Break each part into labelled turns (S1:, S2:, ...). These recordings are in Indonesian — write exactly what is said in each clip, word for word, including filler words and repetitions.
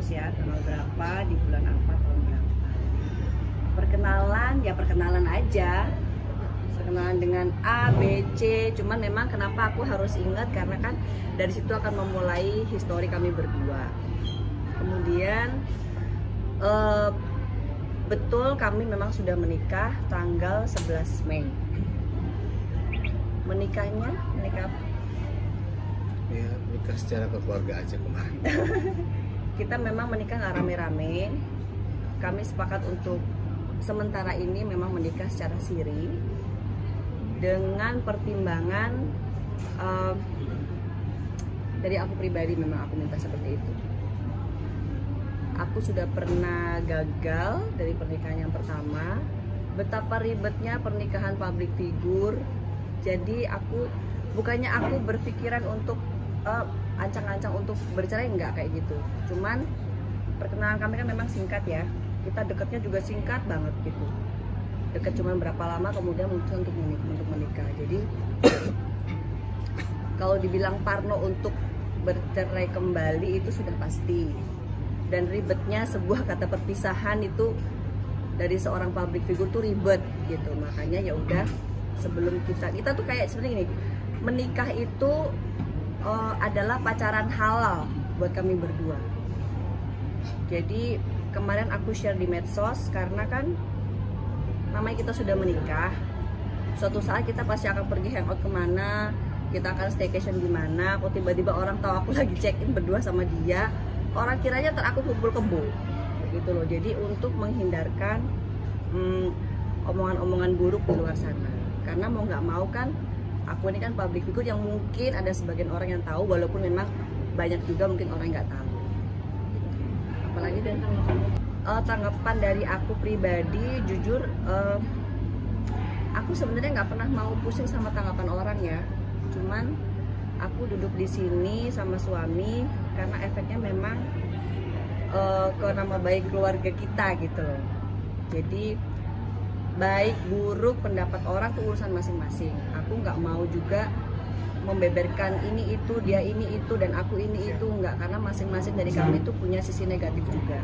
S1: ya, tanggal berapa, di bulan apa, tahun berapa. Perkenalan ya perkenalan aja, perkenalan dengan A, B, C. Cuman memang kenapa aku harus ingat, karena kan dari situ akan memulai histori kami berdua. Kemudian uh, betul kami memang sudah menikah tanggal sebelas Mei. Menikahnya menikah
S2: ya menikah secara keluarga aja kemarin.
S1: Kita memang menikah nggak rame-rame. Kami sepakat untuk sementara ini memang menikah secara siri dengan pertimbangan uh, dari aku pribadi. Memang aku minta seperti itu. Aku sudah pernah gagal dari pernikahan yang pertama. Betapa ribetnya pernikahan public figure. Jadi aku bukannya aku berpikiran untuk uh, ancang-ancang untuk bercerai, enggak kayak gitu. Cuman perkenalan kami kan memang singkat ya. Kita dekatnya juga singkat banget gitu. Dekat cuma berapa lama, kemudian muncul untuk menikah, untuk menikah. Jadi kalau dibilang parno untuk bercerai kembali itu sudah pasti. Dan ribetnya sebuah kata perpisahan itu dari seorang public figure tuh ribet gitu. Makanya ya udah, sebelum kita kita tuh kayak seperti ini, menikah itu uh, adalah pacaran halal buat kami berdua. Jadi kemarin aku share di medsos, karena kan namanya kita sudah menikah, suatu saat kita pasti akan pergi hangout kemana, kita akan staycation di mana. Kok tiba-tiba orang tahu aku lagi check in berdua sama dia, orang kiranya ntar aku kumpul kebo gitu loh. Jadi untuk menghindarkan hmm, omongan-omongan buruk di luar sana, karena mau nggak mau kan aku ini kan public figure yang mungkin ada sebagian orang yang tahu, walaupun memang banyak juga mungkin orang yang nggak tahu. Apalagi dari tanggapan, uh, tanggapan dari aku pribadi, jujur uh, aku sebenarnya nggak pernah mau pusing sama tanggapan orang ya. Cuman aku duduk di sini sama suami karena efeknya memang uh, ke nama baik keluarga kita gitu loh. Jadi baik buruk pendapat orang tuh urusan masing-masing. Aku nggak mau juga membeberkan ini itu, dia ini itu, dan aku ini itu, nggak, karena masing-masing dari kami itu punya sisi negatif juga.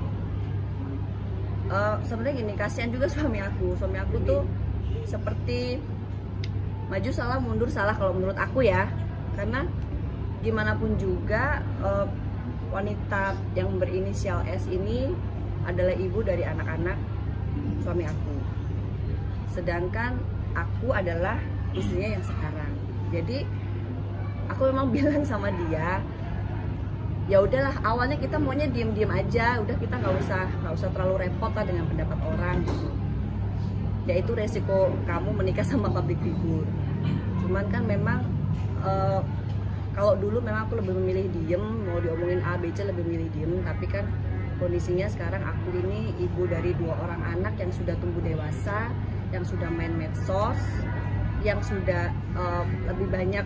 S1: Uh, sebenarnya gini, kasihan juga suami aku. Suami aku tuh seperti maju salah mundur salah kalau menurut aku ya. Karena gimana pun juga uh, wanita yang berinisial S ini adalah ibu dari anak-anak suami aku. Sedangkan aku adalah istrinya yang sekarang. Jadi aku memang bilang sama dia, ya udahlah, awalnya kita maunya diem-diem aja, udah kita nggak usah nggak usah terlalu repot lah dengan pendapat orang gitu. Ya itu resiko kamu menikah sama public figure. Cuman kan memang uh, kalau dulu memang aku lebih memilih diem, mau diomongin A, B, C lebih memilih diem. Tapi kan kondisinya sekarang aku ini ibu dari dua orang anak yang sudah tumbuh dewasa, yang sudah main medsos, yang sudah uh, lebih banyak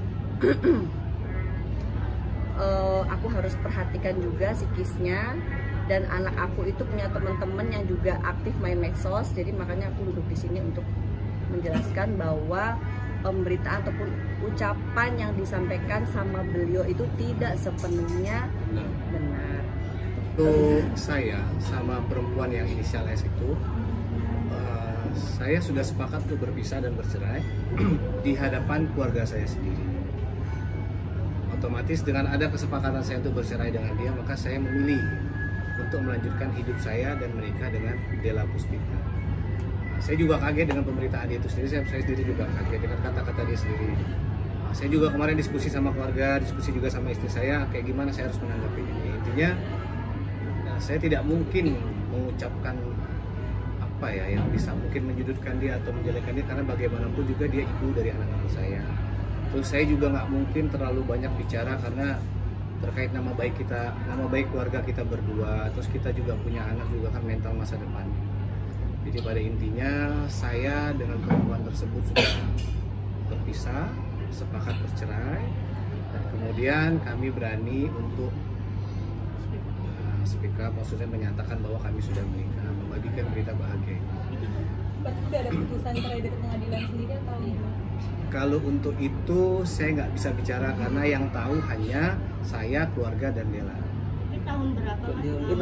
S1: uh, aku harus perhatikan juga psikisnya. Dan anak aku itu punya teman-teman yang juga aktif main medsos. Jadi makanya aku duduk di sini untuk menjelaskan bahwa pemberitaan ataupun ucapan yang disampaikan sama beliau itu tidak sepenuhnya benar.
S2: Untuk saya sama perempuan yang inisial S itu, uh, saya sudah sepakat untuk berpisah dan bercerai di hadapan keluarga saya sendiri. Otomatis dengan ada kesepakatan saya untuk bercerai dengan dia, maka saya memilih untuk melanjutkan hidup saya dan menikah dengan Della Puspita. Nah, saya juga kaget dengan pemberitaan dia itu sendiri. Saya, saya sendiri juga kaget dengan kata-kata dia sendiri. Nah, saya juga kemarin diskusi sama keluarga, diskusi juga sama istri saya, kayak gimana saya harus menanggapi ini. Intinya, nah, saya tidak mungkin mengucapkan apa ya yang bisa mungkin menyudutkan dia atau menjelekkan dia, karena bagaimanapun juga dia ibu dari anak-anak saya. Terus saya juga nggak mungkin terlalu banyak bicara karena terkait nama baik kita, nama baik keluarga kita berdua. Terus kita juga punya anak juga kan, mental masa depan. Jadi pada intinya saya dengan perempuan tersebut sudah berpisah, sepakat bercerai, dan kemudian kami berani untuk uh, speak up, maksudnya menyatakan bahwa kami sudah menikah, membagikan berita bahagia.
S3: Berarti sudah ada putusan cerai dari pengadilan sendiri atau gimana?
S2: Kalau untuk itu saya nggak bisa bicara karena yang tahu hanya saya, keluarga, dan Della.
S3: Ini tahun berapa? Mas?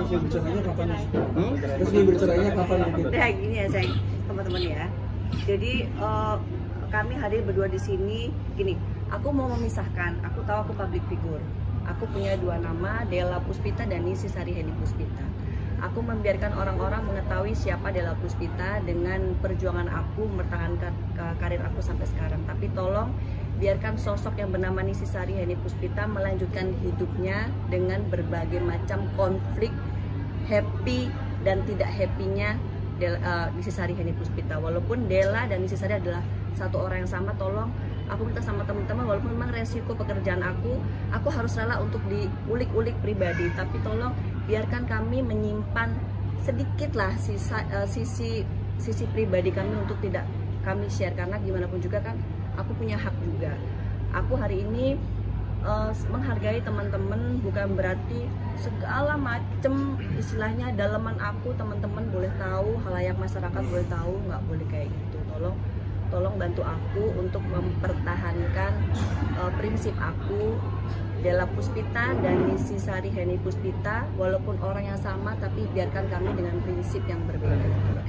S4: resmi bercerainya kapan?
S2: Hmm?
S4: Resmi bercerainya kapan mungkin?
S1: Nah gini ya saya teman-teman ya. Jadi uh, kami hadir berdua di sini. Gini, aku mau memisahkan. Aku tahu aku public figure. Aku punya dua nama, Della Puspita dan Nisi Sariheni Puspita. Aku membiarkan orang-orang mengetahui siapa Della Puspita dengan perjuangan aku mempertahankan karir aku sampai sekarang. Tapi tolong biarkan sosok yang bernama Nisi Sariheni Puspita melanjutkan hidupnya dengan berbagai macam konflik, happy dan tidak happy-nya uh, Nisi Sariheni Puspita. Walaupun Della dan Nisi Sari adalah satu orang yang sama, tolong aku minta sama teman-teman, walaupun memang resiko pekerjaan aku, aku harus rela untuk diulik-ulik pribadi, tapi tolong biarkan kami menyimpan sedikitlah sisa, uh, sisi sisi pribadi kami untuk tidak kami share, karena gimana pun juga kan aku punya hak juga. Aku hari ini uh, menghargai teman-teman, bukan berarti segala macem istilahnya dalaman aku teman-teman boleh tahu, halayak masyarakat boleh tahu, nggak boleh kayak gitu. Tolong tolong bantu aku untuk mempertahankan uh, prinsip aku, Della Puspita dan Nisi Sariheni Puspita, walaupun orang yang sama tapi biarkan kami dengan prinsip yang berbeda.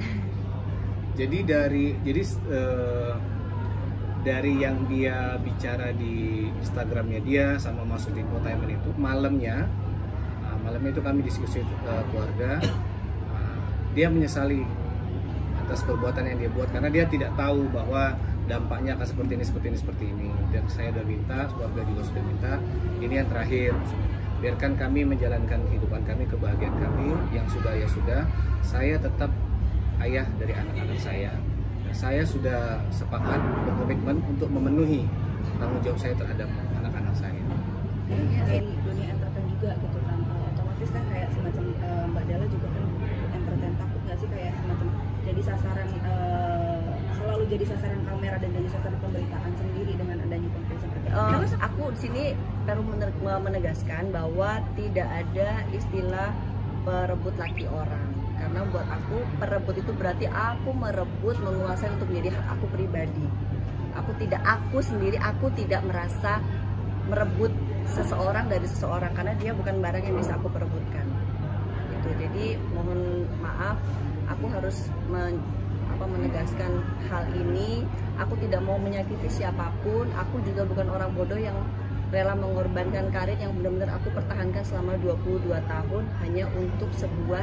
S2: Jadi dari jadi uh, dari yang dia bicara di Instagramnya dia sama masuk di infotainment itu, malamnya uh, malamnya itu kami diskusi uh, keluarga, uh, dia menyesali atas perbuatan yang dia buat karena dia tidak tahu bahwa dampaknya akan seperti ini, seperti ini, seperti ini. Dan saya sudah minta, keluarga juga sudah minta, ini yang terakhir, biarkan kami menjalankan kehidupan kami, kebahagiaan kami, yang sudah ya sudah. Saya tetap ayah dari anak-anak saya. Saya sudah sepakat berkomitmen untuk memenuhi tanggung jawab saya terhadap anak-anak saya.
S1: Ini dari dunia entertain juga gitu kan, otomatis kan kayak semacam uh, Mbak Della juga kan entertain, takut nggak sih kayak semacam jadi sasaran, uh, selalu jadi sasaran kamera dan jadi sasaran pemberitaan sendiri dengan adanya konflik seperti itu. Uh, aku di sini perlu menegaskan bahwa tidak ada istilah perebut laki orang, karena buat aku perebut itu berarti aku merebut, menguasai untuk menjadi hak aku pribadi. Aku tidak, aku sendiri, aku tidak merasa merebut seseorang dari seseorang karena dia bukan barang yang bisa aku perebutkan. Gitu. Jadi mohon maaf, aku harus men, apa, menegaskan hal ini. Aku tidak mau menyakiti siapapun. Aku juga bukan orang bodoh yang rela mengorbankan karir yang benar-benar aku pertahankan selama dua puluh dua tahun hanya untuk sebuah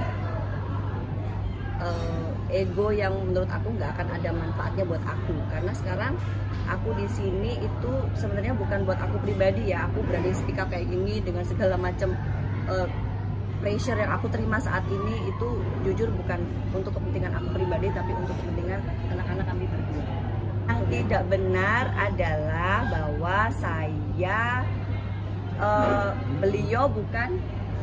S1: uh, ego yang menurut aku nggak akan ada manfaatnya buat aku. Karena sekarang aku di sini itu sebenarnya bukan buat aku pribadi ya. Aku berani speak up kayak gini dengan segala macam uh, pressure yang aku terima saat ini, itu jujur bukan untuk kepentingan aku pribadi tapi untuk kepentingan anak-anak kami berdua. Yang tidak benar adalah bahwa saya uh, beliau bukan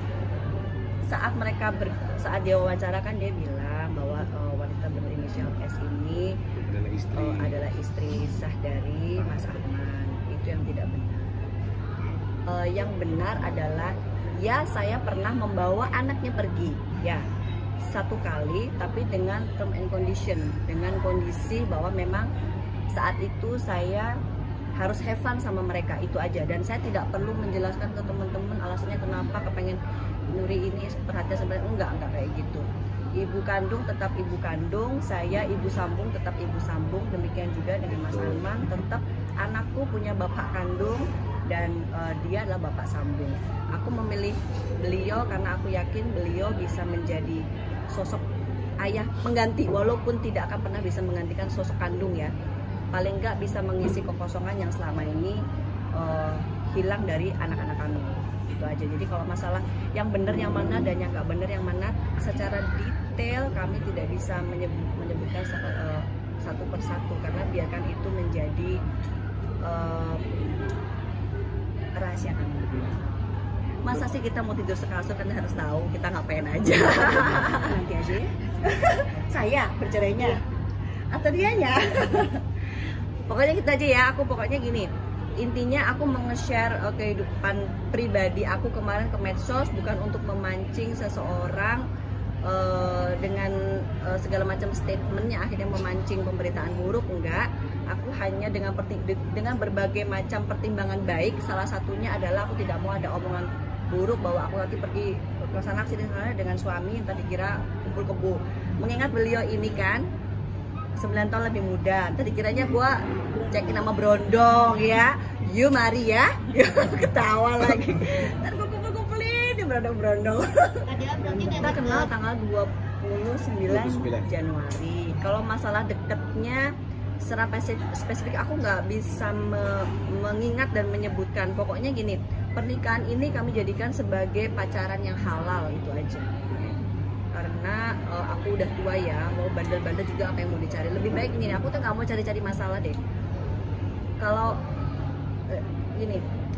S1: saat mereka ber, saat dia wawancarakan dia bilang bahwa uh, wanita berinisial S ini
S2: adalah istri,
S1: uh, adalah istri sah dari Mas Arman. Itu yang tidak benar. Uh, yang benar adalah ya saya pernah membawa anaknya pergi ya satu kali, tapi dengan term and condition, dengan kondisi bahwa memang saat itu saya harus have fun sama mereka, itu aja. Dan saya tidak perlu menjelaskan ke teman-teman alasannya kenapa kepengen Nuri ini perhatian sebenarnya, enggak, enggak kayak gitu. Ibu kandung tetap ibu kandung, saya ibu sambung tetap ibu sambung, demikian juga dengan Mas Arman, tetap anakku punya bapak kandung dan uh, dia adalah bapak sambung. Aku memilih beliau karena aku yakin beliau bisa menjadi sosok ayah pengganti, walaupun tidak akan pernah bisa menggantikan sosok kandung ya. Paling nggak bisa mengisi kekosongan yang selama ini uh, hilang dari anak-anak kami. Itu aja. Jadi kalau masalah yang benar yang mana dan yang nggak benar yang mana, secara detail kami tidak bisa menyebut, menyebutkan uh, satu persatu, karena biarkan itu menjadi uh, rahasia kami. Masa sih kita mau tidur sekasur kan harus tahu kita ngapain aja. Nanti aja saya bercerainya atau dianya. Pokoknya kita aja ya. Aku pokoknya gini, intinya aku menge-share uh, kehidupan pribadi aku kemarin ke medsos bukan untuk memancing seseorang uh, dengan uh, segala macam statementnya akhirnya memancing pemberitaan buruk, enggak. Aku hanya dengan dengan berbagai macam pertimbangan baik, salah satunya adalah aku tidak mau ada omongan buruk bahwa aku nanti pergi ke sana sini sana dengan suami, tadi kira kumpul kebo. Mengingat beliau ini kan sembilan tahun lebih muda, tadi kiranya gua cekin nama Brondong ya, you mari ya, ketawa lagi. Ntar gua kumpul-kumpulin di Brondong-Brondong. Kita kenal tanggal dua puluh sembilan Januari. Kalau masalah deketnya secara spesifik aku nggak bisa me mengingat dan menyebutkan. Pokoknya gini, pernikahan ini kami jadikan sebagai pacaran yang halal, itu aja. Karena uh, aku udah tua ya, mau bandel-bandel juga apa yang mau dicari. Lebih baik gini, aku tuh nggak mau cari-cari masalah deh. Kalau uh, gini,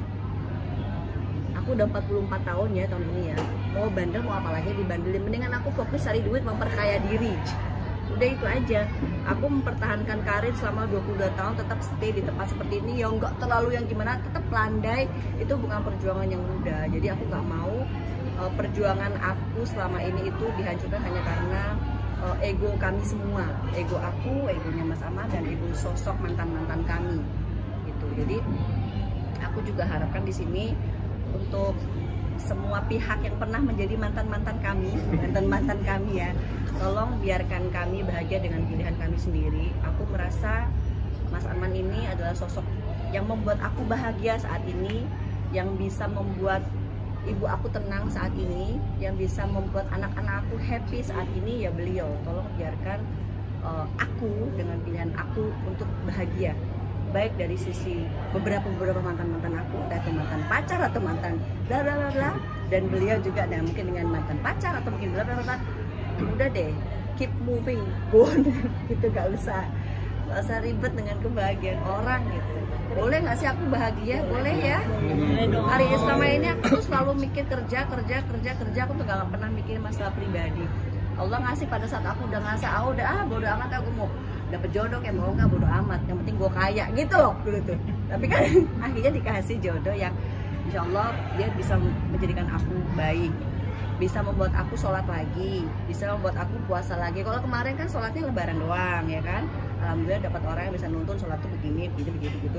S1: aku udah empat puluh empat tahun ya tahun ini ya. Mau bandel mau apa lagi dibandelin, mendingan aku fokus cari duit, memperkaya diri. Udah itu aja. Aku mempertahankan karir selama dua puluh dua tahun, tetap stay di tempat seperti ini yang nggak terlalu yang gimana, tetap landai. Itu bukan perjuangan yang mudah. Jadi aku nggak mau uh, perjuangan aku selama ini itu dihancurkan hanya karena uh, ego kami semua, ego aku, egonya Mas Ahmad, dan ego sosok mantan-mantan kami gitu. Jadi aku juga harapkan di sini untuk semua pihak yang pernah menjadi mantan-mantan kami, mantan-mantan kami ya, tolong biarkan kami bahagia dengan pilihan kami sendiri. Aku merasa Mas Arman ini adalah sosok yang membuat aku bahagia saat ini, yang bisa membuat ibu aku tenang saat ini, yang bisa membuat anak-anak aku happy saat ini, ya beliau. Tolong biarkan uh, aku dengan pilihan aku untuk bahagia, baik dari sisi beberapa beberapa mantan mantan aku, entah itu mantan pacar atau mantan bla bla bla bla, dan beliau juga, dan mungkin dengan mantan pacar atau mungkin bla bla bla. Udah deh, keep moving, go on gitu, gak usah gak usah ribet dengan kebahagiaan orang gitu. Boleh nggak sih aku bahagia? Boleh ya. Hari selama ini aku tuh selalu mikir kerja kerja kerja kerja, aku tuh gak pernah mikir masalah pribadi. Allah ngasih pada saat aku udah ngasih, ah udah ah bodo amat, aku mau dapet jodoh kayak mau nggak bodo amat, yang penting gue kaya gitu loh dulu tuh. Tapi kan akhirnya dikasih jodoh yang insya Allah dia bisa menjadikan aku baik, bisa membuat aku sholat lagi, bisa membuat aku puasa lagi. Kalau kemarin kan sholatnya lebaran doang ya kan, alhamdulillah dapat orang yang bisa nuntun sholat tuh begini begini begitu gitu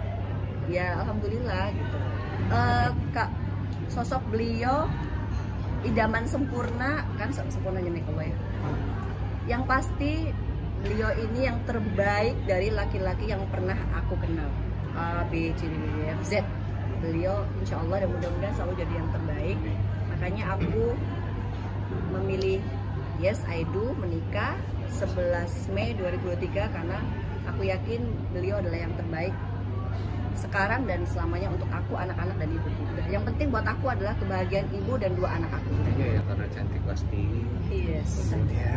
S1: ya, alhamdulillah gitu. Uh, kak sosok beliau idaman sempurna kan, sempurnanya nih kalau ya, yang pasti beliau ini yang terbaik dari laki-laki yang pernah aku kenal. A, B, C, D, E, F, Z. Beliau insya Allah dan mudah-mudahan selalu jadi yang terbaik. Makanya aku memilih yes I do menikah sebelas Mei dua ribu dua puluh tiga, karena aku yakin beliau adalah yang terbaik sekarang dan selamanya untuk aku, anak-anak, dan ibuku. Yang penting buat aku adalah kebahagiaan ibu dan dua anak aku.
S2: Iya ya, karena cantik pasti.
S1: Yes.
S2: Kemudian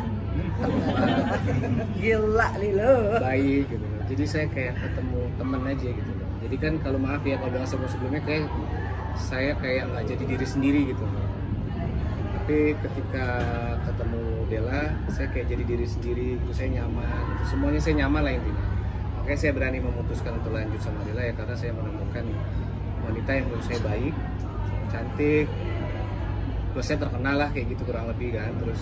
S1: gila Lilo.
S2: Baik gitu. Jadi saya kayak ketemu temen aja gitu. Jadi kan kalau maaf ya kalau dengan sebelum-sebelumnya kayak saya kayak nggak jadi diri sendiri gitu. Tapi ketika ketemu Della, saya kayak jadi diri sendiri gitu. Saya nyaman. Gitu. Semuanya saya nyaman lah intinya. Makanya saya berani memutuskan untuk lanjut sama Della ya, karena saya menemukan wanita yang menurut saya baik, cantik, terus saya terkenal lah kayak gitu kurang lebih kan, terus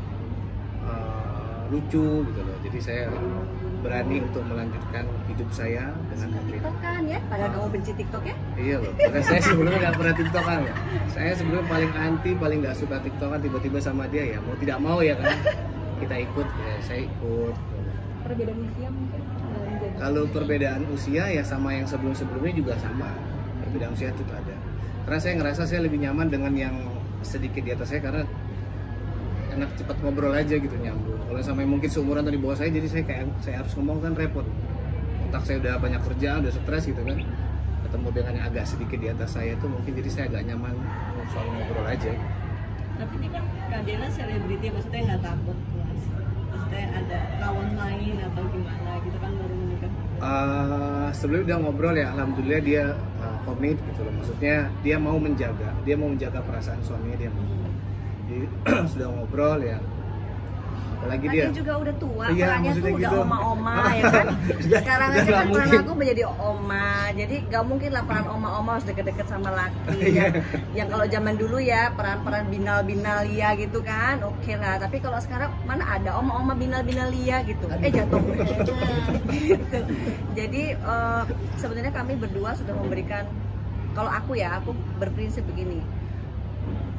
S2: uh, lucu gitu loh. Jadi saya berani untuk melanjutkan hidup saya dengan Katrina.
S1: TikTok kan ya, padahal kamu benci TikTok ya?
S2: Iya loh, karena saya sebelumnya nggak pernah TikTokan ya. Saya sebelumnya paling anti, paling nggak suka TikTokan, tiba-tiba sama dia ya mau tidak mau ya kan kita ikut, ya saya ikut.
S3: Perbedaan usia mungkin?
S2: Kalau perbedaan usia ya sama yang sebelum-sebelumnya juga sama. Perbedaan usia itu ada. Karena saya ngerasa saya lebih nyaman dengan yang sedikit di atas saya, karena enak cepat ngobrol aja gitu, nyambung. Kalau sama yang mungkin seumuran atau di bawah saya, jadi saya kayak saya harus ngomong kan repot. Otak saya udah banyak kerjaan, udah stres gitu kan. Ketemu dengan yang agak sedikit di atas saya tuh mungkin jadi saya agak nyaman soal ngobrol aja.
S3: Tapi ini kan Kak Della selebriti, maksudnya nggak takut mas? Maksudnya ada kawan lain atau gimana gitu kan baru menikah?
S2: Uh, sebelumnya udah ngobrol ya, alhamdulillah dia uh, komit gitu loh. Maksudnya dia mau menjaga, dia mau menjaga perasaan suaminya, dia mau. Jadi sudah ngobrol ya. Apalagi dia
S1: juga udah tua,
S2: iya,
S1: perannya tuh udah
S2: gitu.
S1: oma-oma ya kan. Sekarang aja kan peran aku menjadi oma, jadi gak mungkin lah peran oma-oma harus deket-deket sama laki yang, yang kalau zaman dulu ya peran-peran binal-binal lia gitu kan, oke okay lah. Tapi kalau sekarang mana ada oma-oma binal-binal lia gitu, eh jatuh gitu. Jadi uh, sebenarnya kami berdua sudah memberikan, kalau aku ya aku berprinsip begini,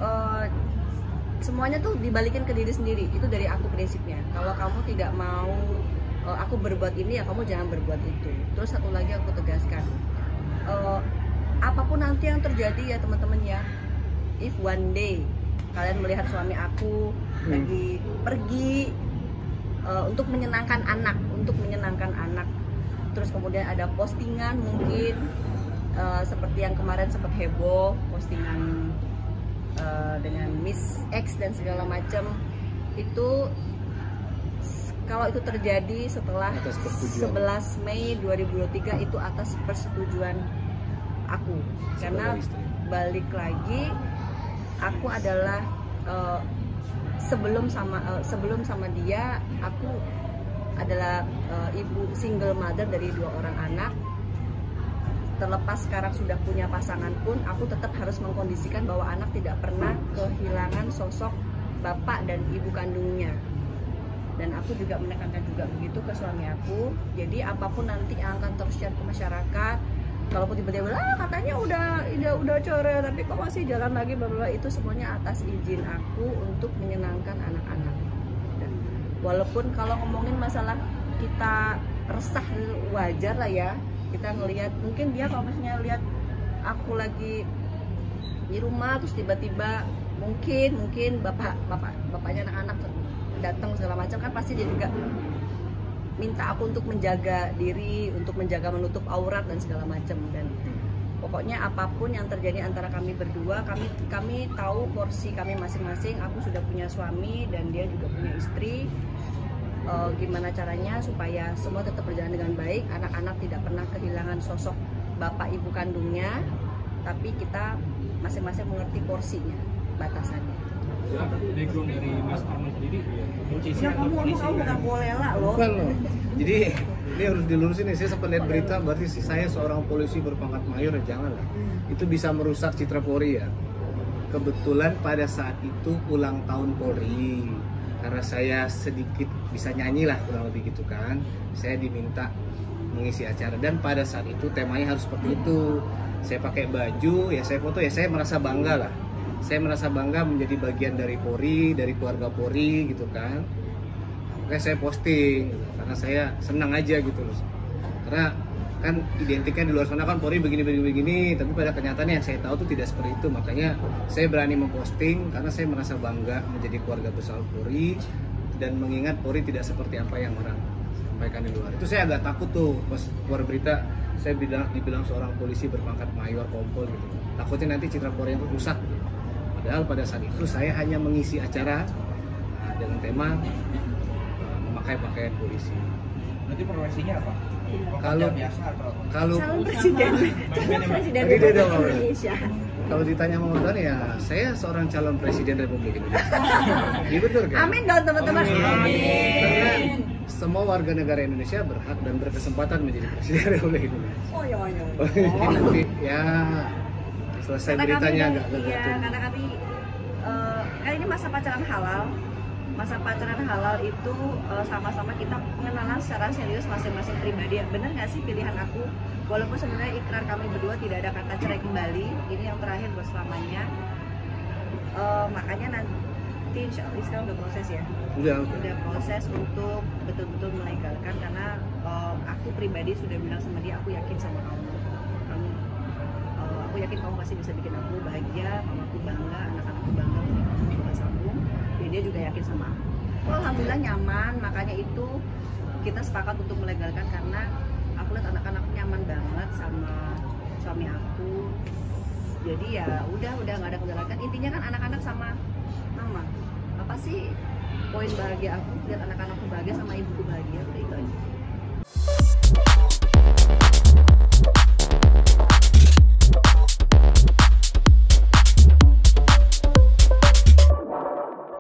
S1: uh, semuanya tuh dibalikin ke diri sendiri. Itu dari aku prinsipnya. Kalau kamu tidak mau uh, aku berbuat ini, ya kamu jangan berbuat itu. Terus satu lagi aku tegaskan, uh, apapun nanti yang terjadi ya teman-teman ya, if one day kalian melihat suami aku hmm. lagi pergi uh, untuk menyenangkan anak, untuk menyenangkan anak, terus kemudian ada postingan mungkin uh, seperti yang kemarin sempat heboh, postingan uh, dengan Miss X dan segala macam, itu kalau itu terjadi setelah sebelas Mei dua ribu dua puluh tiga itu atas persetujuan aku, karena balik lagi aku adalah uh, sebelum sama uh, sebelum sama dia aku adalah uh, ibu single mother dari dua orang anak. Terlepas sekarang sudah punya pasangan pun, aku tetap harus mengkondisikan bahwa anak tidak pernah kehilangan sosok bapak dan ibu kandungnya. Dan aku juga menekankan juga begitu ke suami aku. Jadi apapun nanti yang akan terus-share ke masyarakat, kalaupun tiba-tiba ah, katanya udah udah udah cerai tapi kok masih jalan lagi, bla itu semuanya atas izin aku untuk menyenangkan anak-anak. Dan walaupun kalau ngomongin masalah kita resah wajar lah ya, kita ngelihat mungkin dia kalau misalnya lihat aku lagi di rumah terus tiba-tiba mungkin mungkin bapak bapak bapaknya anak-anak datang segala macam, kan pasti dia juga minta aku untuk menjaga diri, untuk menjaga menutup aurat dan segala macam. Dan pokoknya apapun yang terjadi antara kami berdua, kami kami tahu porsi kami masing-masing. Aku sudah punya suami dan dia juga punya istri. E, gimana caranya supaya semua tetap berjalan dengan baik, anak-anak tidak pernah kehilangan sosok bapak ibu kandungnya, tapi kita masing-masing mengerti porsinya, batasannya.
S4: Background dari Mas Arman sendiri,
S1: Ya kamu kamu kamu bukan bolela loh.
S2: Bukan loh. Jadi ini harus dilurusin nih. Saya sempat lihat berita, berarti saya seorang polisi berpangkat mayor, ya janganlah. Itu bisa merusak citra Polri ya. Kebetulan pada saat itu ulang tahun Polri, karena saya sedikit bisa nyanyi lah kurang lebih gitu kan. Saya diminta mengisi acara dan pada saat itu temanya harus seperti itu. Saya pakai baju, ya saya foto, ya saya merasa bangga lah. Saya merasa bangga menjadi bagian dari Polri, dari keluarga Polri gitu kan. Makanya saya posting gitu, karena saya senang aja gitu loh. Karena kan identiknya di luar sana kan Polri begini-begini, tapi pada kenyataannya yang saya tahu tuh tidak seperti itu. Makanya saya berani memposting karena saya merasa bangga menjadi keluarga besar Polri dan mengingat Polri tidak seperti apa yang orang sampaikan di luar. Itu saya agak takut tuh pas keluar berita saya bilang dibilang seorang polisi berpangkat mayor kompol gitu. Takutnya nanti citra Polri yang rusak gitu. Padahal pada saat itu saya hanya mengisi acara nah, dengan tema uh, memakai pakaian polisi.
S4: Nanti profesinya apa?
S2: Kalau
S4: biasa atau
S2: kalau
S1: Calon presiden, calon presiden
S2: Tadi dia
S1: Republik
S2: udah ngomong.
S1: Indonesia.
S2: Kalau ditanya mau berani ya saya seorang calon presiden Republik Indonesia. Iya betul kan?
S1: Amin dong teman-teman.
S2: Karena semua warga negara Indonesia berhak dan berkesempatan menjadi presiden Republik Indonesia.
S1: Oh ya ya.
S2: Mungkin nanti ya selesai
S1: Karena
S2: beritanya
S1: kami,
S2: agak
S1: iya,
S2: tergantung.
S1: karena kami uh, kan ini masa pacaran halal. Masa pacaran halal itu uh, sama-sama kita mengenal secara serius masing-masing pribadi. Bener nggak sih pilihan aku? Walaupun sebenarnya ikrar kami berdua tidak ada kata cerai kembali. Ini yang terakhir buat selamanya. Uh, makanya nanti insya Allah sekarang udah proses ya.
S2: Udah.
S1: Udah proses untuk betul-betul melegalkan karena uh, aku pribadi sudah bilang sama dia, aku yakin sama kamu. Kamu aku yakin kamu pasti bisa bikin aku bahagia, mamaku bangga, anak-anakku bangga, kamu juga sambung. Dan dia juga yakin sama aku. Oh, alhamdulillah nyaman, makanya itu kita sepakat untuk melegalkan karena aku lihat anak-anakku nyaman banget sama suami aku. Jadi ya udah udah nggak ada kendala. Intinya kan anak-anak sama mama. Apa sih poin bahagia aku lihat anak-anakku bahagia sama ibuku